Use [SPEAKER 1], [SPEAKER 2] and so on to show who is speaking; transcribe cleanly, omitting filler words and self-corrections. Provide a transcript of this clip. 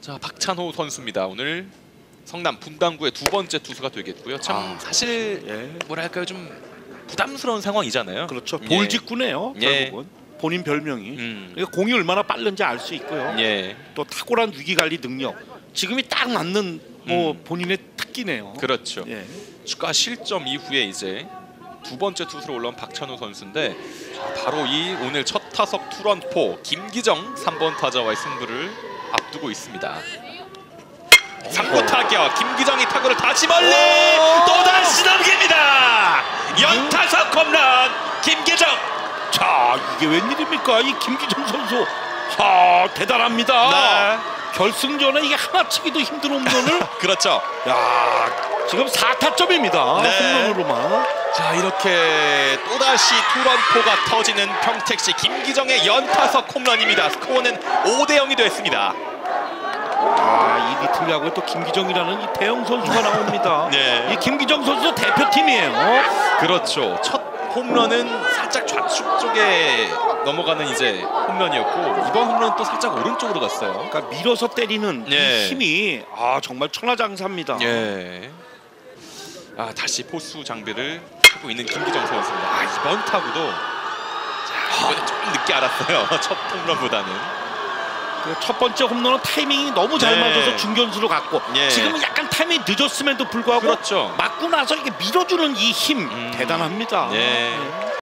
[SPEAKER 1] 자, 박찬호 선수입니다. 오늘 성남 분당구의 두 번째 투수가 되겠고요. 참 사실
[SPEAKER 2] 예.
[SPEAKER 1] 뭐랄까요, 좀 부담스러운 상황이잖아요.
[SPEAKER 2] 그렇죠.
[SPEAKER 1] 예.
[SPEAKER 2] 볼직구네요.
[SPEAKER 1] 예.
[SPEAKER 2] 결국은 본인 별명이. 그러니까 공이 얼마나 빠른지 알 수 있고요.
[SPEAKER 1] 예.
[SPEAKER 2] 또 탁월한 위기 관리 능력. 지금이 딱 맞는 뭐 본인의 특기네요.
[SPEAKER 1] 그렇죠.
[SPEAKER 2] 예.
[SPEAKER 1] 추가 실점 이후에 이제 두 번째 투수로 올라온 박찬호 선수인데, 자, 바로 이 오늘 첫 타석 투런포 김기정 3번 타자와의 승부를 앞두고 있습니다. 3구 타격, 김기정이 타구를 다시 멀리 또다시 넘깁니다. 연타석 홈런 김기정.
[SPEAKER 2] 자, 이게 웬일입니까? 이 김기정 선수. 하, 대단합니다.
[SPEAKER 1] 네.
[SPEAKER 2] 결승전에 이게 하나치기도 힘든 홈런을
[SPEAKER 1] 그렇죠.
[SPEAKER 2] 야, 지금 4타점입니다.
[SPEAKER 1] 네.
[SPEAKER 2] 홈런으로만.
[SPEAKER 1] 자, 이렇게 또다시 투런포가 터지는 평택시 김기정의 연타석 홈런입니다. 스코어는 5대0이 됐습니다.
[SPEAKER 2] 아, 이 리틀야구에 또 김기정이라는 이 대형 선수가 나옵니다.
[SPEAKER 1] 네.
[SPEAKER 2] 이 김기정 선수 대표팀이에요.
[SPEAKER 1] 그렇죠. 첫 홈런은 살짝 좌측 쪽에 넘어가는 이제 홈런이었고, 이번 홈런은 또 살짝 오른쪽으로 갔어요.
[SPEAKER 2] 그러니까 밀어서 때리는
[SPEAKER 1] 예.
[SPEAKER 2] 이 힘이 정말 천하장사입니다.
[SPEAKER 1] 예. 다시 포수 장비를 하고 있는 김기정 선수입니다. 이번 타구도 이번에 조금 늦게 알았어요. 첫 홈런보다는.
[SPEAKER 2] 그 첫 번째 홈런은 타이밍이 너무 잘
[SPEAKER 1] 네.
[SPEAKER 2] 맞아서 중견수로 갔고,
[SPEAKER 1] 예.
[SPEAKER 2] 지금은 약간 타이밍이 늦었음에도 불구하고
[SPEAKER 1] 그렇죠.
[SPEAKER 2] 맞고 나서 이게 밀어주는 이 힘 대단합니다.
[SPEAKER 1] 예.
[SPEAKER 2] 네.